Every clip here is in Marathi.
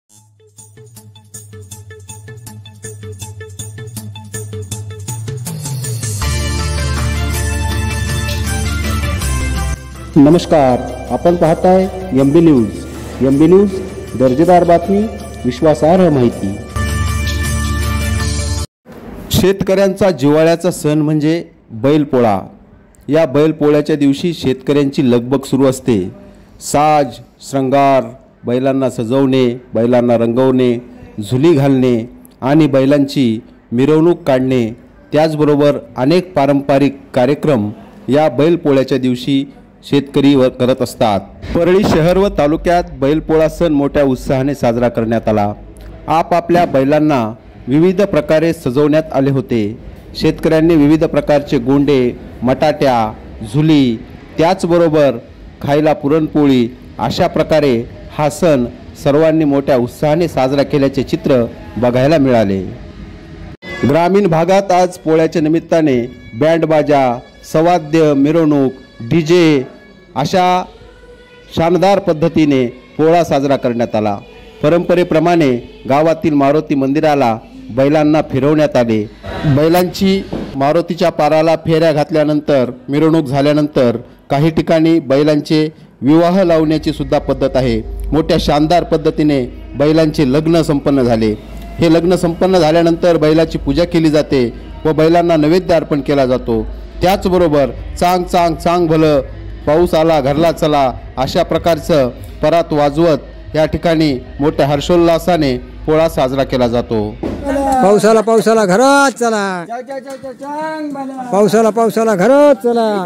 नमस्कार, आपण पाहताय एमबी न्यूज. एमबी न्यूज, दर्जेदार बातमी, विश्वासार्ह माहिती. शेतकऱ्यांचा जिव्हाळ्याचा सण म्हणजे बैलपोळा. या बैलपोळ्याच्या दिवशी शेतकऱ्यांची लगबग सुरू असते. साज श्रंगार, बैलांना सजवणे, बैलांना रंगवणे, झुली घालणे आणि बैलांची मिरवणूक काढणे, त्याचबरोबर अनेक पारंपरिक कार्यक्रम या बैलपोळ्याच्या दिवशी शेतकरी करत असतात. परळी शहर व तालुक्यात बैलपोळा सण मोठ्या उत्साहाने साजरा करण्यात आला. आपापल्या बैलांना विविध प्रकारे सजवण्यात आले होते. शेतकऱ्यांनी विविध प्रकारचे गोंडे, मटाट्या, झुली, त्याचबरोबर खायला पुरणपोळी अशा प्रकारे हा सण सर्वांनी मोठ्या उत्साहाने साजरा केल्याचे चित्र बघायला मिळाले. ग्रामीण भागात आज पोळ्याच्या निमित्ताने बँडबाजा, सवाद्य, मिरवणूक, डीजे अशा शानदार पद्धतीने पोळा साजरा करण्यात आला. परंपरेप्रमाणे गावातील मारुती मंदिराला बैलांना फिरवण्यात आले. बैलांची मारुतीच्या पाराला फेऱ्या घातल्यानंतर, मिरवणूक झाल्यानंतर काही ठिकाणी बैलांचे विवाह लावण्याची सुद्धा पद्धत आहे. मोठ्या शानदार पद्धतीने बैलांचे लग्न संपन्न झाले. हे लग्न संपन्न झाल्यानंतर बैलाची पूजा केली जाते व बैलांना नैवेद्य अर्पण केला जातो. त्याचबरोबर चांग चांग चांग भलं, पाऊस आला घरला चला अशा प्रकारचं परात वाजवत या ठिकाणी मोठ्या हर्षोल्लासाने पोळा साजरा केला जातो. पावसाला पावसाला घरात चला, पावसाला पावसाला घरात चला,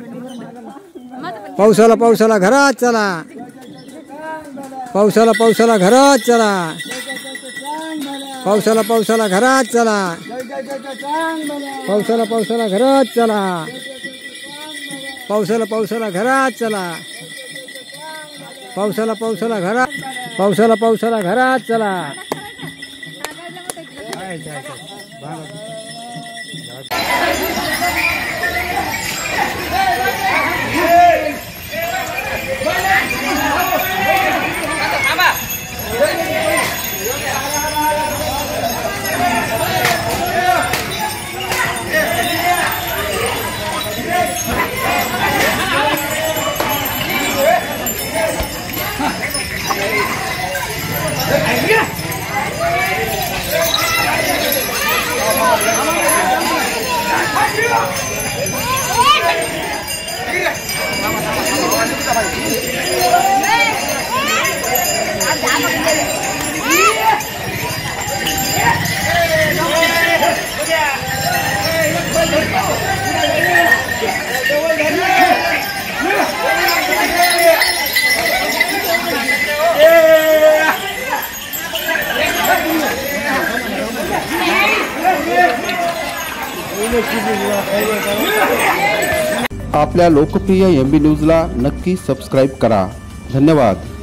पावसाला पावसाला घरात चला, पावसाला पावसाला घरात चला, पावसाला पावसाला घरात चला, पावसाला पावसाला घरात चला, पावसाला पावसाला घरात चला, पावसाला पावसाला घरात, पावसाला पावसाला घरात चला. आपल्या लोकप्रिय एमबी न्यूजला नक्की सबस्क्राईब करा. धन्यवाद.